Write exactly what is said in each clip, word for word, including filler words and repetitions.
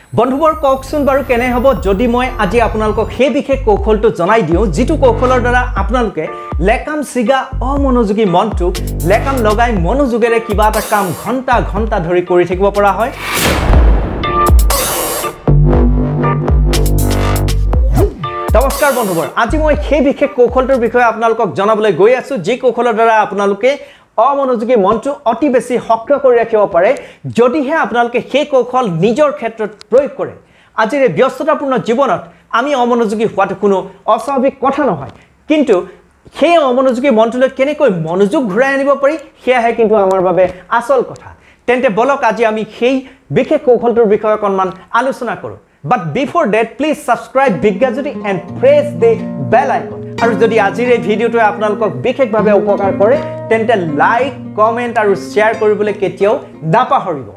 বন্ধুবৰ কওকচোন বাৰু কেনে হ'ব যদি মই আজি আপোনালোকক সেই বিশেষ কৌশলটো জনাই দিওঁ যিটো কৌশলৰ দ্বাৰা আপোনালোকে লেকাম সিগা অমনোযোগী মনটোক লেকাম লগাই মনোযোগেৰে কিবা এটা কাম ঘণ্টা ঘণ্টা ধৰি কৰি থাকিব পৰা হয়। নমস্কাৰ বন্ধুবৰ, আজি মই সেই বিশেষ কৌশলটোৰ বিষয়ে আপোনালোকক জনাবলৈ গৈ আছো যি কৌশলৰ দ্বাৰা আপোনালোকে অমনোযোগী মনটো অতি বেছি সক্ৰিয় কৰি ৰাখিব পাৰে যদিহে আপোনালোকে সেই কৌশল নিজৰ ক্ষেত্ৰত প্ৰয়োগ কৰে। আজিৰ ব্যস্ততাপূৰ্ণ জীৱনত আমি অমনোযোগী হোৱাটো কোনো অস্বাভাৱিক কথা নহয়, কিন্তু সেই অমনোযোগী মনটোলৈ কেনেকৈ মনোযোগ ঘূৰাই আনিব পাৰি সেয়াহে কিন্তু আমাৰ বাবে আচল কথা। তেন্তে বলক আজি আমি সেই বিশেষ কৌশলটোৰ বিষয়ে অকণমান আলোচনা কৰোঁ। But before that, please subscribe Bigyajyoti and press the bell icon. আৰু যদি আজিৰ এই ভিডিওটো আপোনালোকক বিশেষভাৱে উপকাৰ কৰে তেন্তে লাইক, কমেন্ট আৰু শেয়াৰ কৰিবলৈ কেতিয়াও নাপাহৰিব।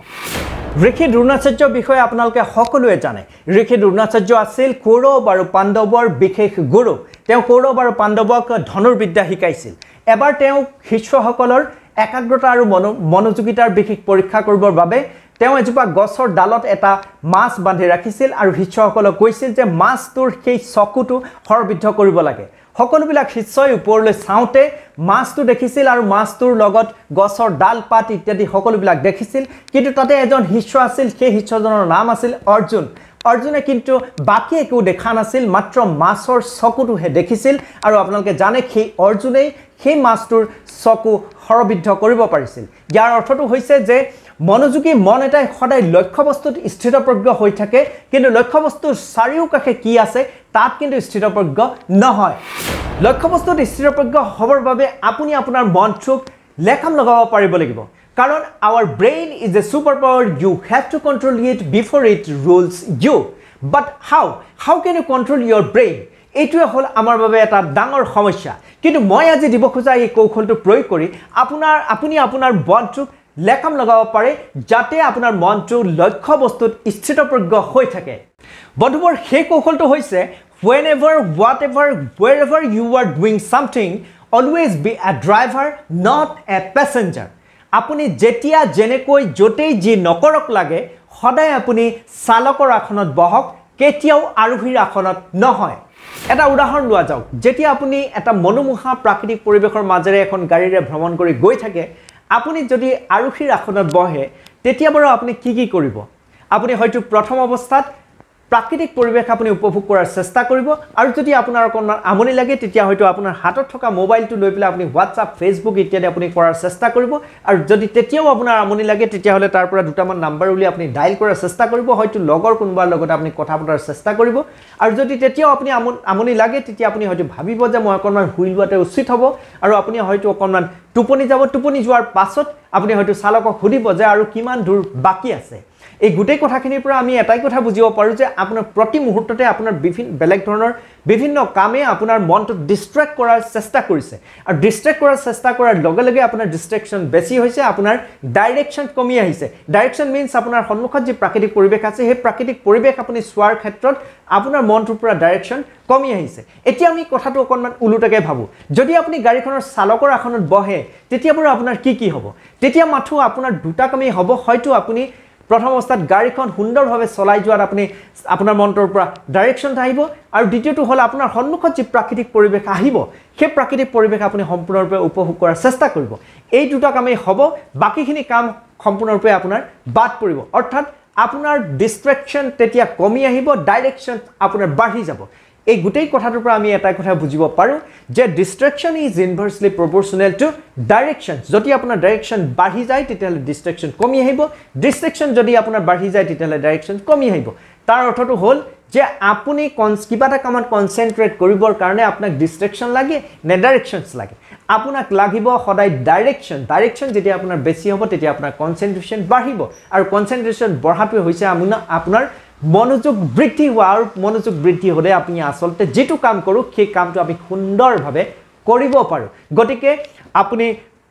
ঋষি দ্ৰোণাচাৰ্যৰ বিষয়ে আপোনালোকে সকলোৱে জানে। ঋষি দ্ৰোণাচাৰ্য আছিল কৌৰৱ আৰু পাণ্ডৱৰ বিশেষ গুৰু। তেওঁ কৌৰৱ আৰু পাণ্ডৱক ধনুৰ্বিদ্যা শিকাইছিল। এবাৰ তেওঁ শিষ্যসকলৰ একাগ্ৰতা আৰু মনোযোগিতাৰ বিশেষ পৰীক্ষা কৰিবৰ বাবে তেওঁ এজোপা গছৰ ডালত এটা মাছ বান্ধি ৰাখিছিল আৰু শিষ্যসকলক কৈছিল যে মাছটোৰ সেই চকুটো সৰবৃদ্ধ কৰিব লাগে। সকলোবিলাক শিষ্যই ওপৰলৈ চাওঁতে মাছটো দেখিছিল আৰু মাছটোৰ লগত গছৰ ডাল পাত ইত্যাদি সকলোবিলাক দেখিছিল, কিন্তু তাতে এজন শিষ্য আছিল, সেই শিষ্যজনৰ নাম আছিল অৰ্জুন। অৰ্জুনে কিন্তু বাকী একো দেখা নাছিল, মাত্ৰ মাছৰ চকুটোহে দেখিছিল। আৰু আপোনালোকে জানে সেই অৰ্জুনেই সেই মাছটোৰ চকু সৰবৃদ্ধ কৰিব পাৰিছিল। ইয়াৰ অৰ্থটো হৈছে যে মনোযোগী মন এটাই সদায় লক্ষ্যবস্তুত স্থিতপ্ৰজ্ঞ হৈ থাকে, কিন্তু লক্ষ্যবস্তুৰ চাৰিওকাষে কি আছে তাত কিন্তু স্থিতপ্ৰজ্ঞ নহয়। লক্ষ্যবস্তুত স্থিতপ্ৰজ্ঞ হ'বৰ বাবে আপুনি আপোনাৰ মনটোক লেকাম লগাব পাৰিব লাগিব, কাৰণ our brain is a superpower. You have to control it before it rules you. But how? How can you control your brain? এইটোৱে হ'ল আমাৰ বাবে এটা ডাঙৰ সমস্যা। কিন্তু মই আজি দিব খোজা এই কৌশলটো প্ৰয়োগ কৰি আপোনাৰ আপুনি আপোনাৰ মনটোক লেকাম লগাব পাৰে যাতে আপোনাৰ মনটো লক্ষ্য বস্তুত স্থিতপ্ৰজ্ঞ হৈ থাকে। বন্ধুবোৰ, সেই কৌশলটো হৈছে whenever, whatever, wherever you are doing something, always be a driver, not a passenger. আপুনি যেতিয়া যেনেকৈ য'তেই যি নকৰক লাগে সদায় আপুনি চালকৰ আসনত বহক, কেতিয়াও আৰোহীৰ আসনত নহয়। এটা উদাহৰণ লোৱা যাওক। যেতিয়া আপুনি এটা মনোমোহা প্ৰাকৃতিক পৰিৱেশৰ মাজেৰে এখন গাড়ীৰে ভ্ৰমণ কৰি গৈ থাকে, আপুনি যদি আৰোহীৰ আসনত বহে তেতিয়া বাৰু আপুনি কি কি কৰিব? আপুনি হয়তো প্ৰথম অৱস্থাত প্ৰাকৃতিক পৰিৱেশ আপুনি উপভোগ কৰাৰ চেষ্টা কৰিব, আৰু যদি আপোনাৰ অকণমান আমনি লাগে তেতিয়া হয়তো আপোনাৰ হাতত থকা মোবাইলটো লৈ পেলাই আপুনি হোৱাটছআপ, ফেচবুক ইত্যাদি আপুনি কৰাৰ চেষ্টা কৰিব। আৰু যদি তেতিয়াও আপোনাৰ আমনি লাগে তেতিয়াহ'লে তাৰ পৰা দুটামান নাম্বাৰ উলিয়াই আপুনি ডাইল কৰাৰ চেষ্টা কৰিব, হয়তো লগৰ কোনোবাৰ লগত আপুনি কথা পতাৰ চেষ্টা কৰিব। আৰু যদি তেতিয়াও আপুনি আমনি লাগে তেতিয়া আপুনি হয়তো ভাবিব যে মই অকণমান শুই লোৱাটো উচিত হ'ব, আৰু আপুনি হয়তো অকণমান টোপনি যাব। টোপনি যোৱাৰ পাছত আপুনি হয়তো চালকক সুধিব যে আৰু কিমান দূৰ বাকী আছে। এই গোটেই কথাখিনিৰ পৰা আমি এটাই কথা বুজিব পাৰোঁ যে আপোনাৰ প্ৰতি মুহূৰ্ততে আপোনাৰ বিভিন্ন বেলেগ ধৰণৰ বিভিন্ন কামে আপোনাৰ মনটোক ডিষ্ট্ৰেক্ট কৰাৰ চেষ্টা কৰিছে, আৰু ডিষ্ট্ৰেক্ট কৰাৰ চেষ্টা কৰাৰ লগে লগে আপোনাৰ ডিষ্ট্ৰেকশ্যন বেছি হৈছে, আপোনাৰ ডাইৰেকশ্যন কমি আহিছে। ডাইৰেকশ্যন মিনছ আপোনাৰ সন্মুখত যি প্ৰাকৃতিক পৰিৱেশ আছে সেই প্ৰাকৃতিক পৰিৱেশ আপুনি চোৱাৰ ক্ষেত্ৰত আপোনাৰ মনটোৰ পৰা ডাইৰেকশ্যন কমি আহিছে। এতিয়া আমি কথাটো অকণমান ওলোটাকৈ ভাবোঁ। যদি আপুনি গাড়ীখনৰ চালকৰ আসনত বহে তেতিয়া বাৰু আপোনাৰ কি কি হ'ব? তেতিয়া মাথো আপোনাৰ দুটা কামেই হ'ব। হয়তো আপুনি প্ৰথম অৱস্থাত গাড়ীখন সুন্দৰভাৱে চলাই যোৱাত আপুনি আপোনাৰ মনটোৰ পৰা ডাইৰেকশ্যন আহিব, আৰু দ্বিতীয়টো হ'ল আপোনাৰ সন্মুখত যি প্ৰাকৃতিক পৰিৱেশ আহিব সেই প্ৰাকৃতিক পৰিৱেশ আপুনি সম্পূৰ্ণৰূপে উপভোগ কৰাৰ চেষ্টা কৰিব। এই দুটা কামেই হ'ব, বাকীখিনি কাম সম্পূৰ্ণৰূপে আপোনাৰ বাদ পৰিব। অৰ্থাৎ আপোনাৰ ডিষ্ট্ৰেকশ্যন তেতিয়া কমি আহিব, ডাইৰেকশ্যন আপোনাৰ বাঢ়ি যাব। এই গোটেই কথাটোৰ পৰা আমি এটা কথা বুজিব পাৰোঁ যে distraction is inversely proportional to direction. যদি আপোনাৰ ডাইৰেকশ্যন বাঢ়ি যায় তেতিয়াহ'লে ডিষ্ট্ৰেকশ্যন কমি আহিব, ডিষ্ট্ৰেকশ্যন যদি আপোনাৰ বাঢ়ি যায় তেতিয়াহ'লে ডাইৰেকশ্যন কমি আহিব। তাৰ অৰ্থটো হ'ল যে আপুনি কিবা এটা কামত কনচেনট্ৰেট কৰিবৰ কাৰণে আপোনাক ডিষ্ট্ৰেকশ্যন লাগে নে ডাইৰেকশ্যনছ লাগে? আপোনাক লাগিব সদায় ডাইৰেকশ্যন। ডাইৰেকশ্যন যেতিয়া আপোনাৰ বেছি হ'ব তেতিয়া আপোনাৰ কনচেনট্ৰেশ্যন বাঢ়িব, আৰু কনচেনট্ৰেশ্যন বঢ়াটোৱে হৈছে আপোনাৰ মনোযোগ বৃদ্ধি হোৱা। আৰু মনোযোগ বৃদ্ধি হ'লে আপুনি আচলতে যিটো কাম কৰোঁ সেই কামটো আমি সুন্দৰভাৱে কৰিব পাৰোঁ। গতিকে আপুনি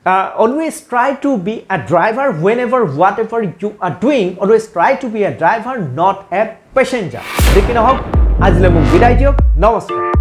always try to be a driver whenever whatever you are doing, always try to be a driver, not a passenger. দেখি নহওক আজিলৈ মোক বিদায় দিয়ক। নমস্কাৰ।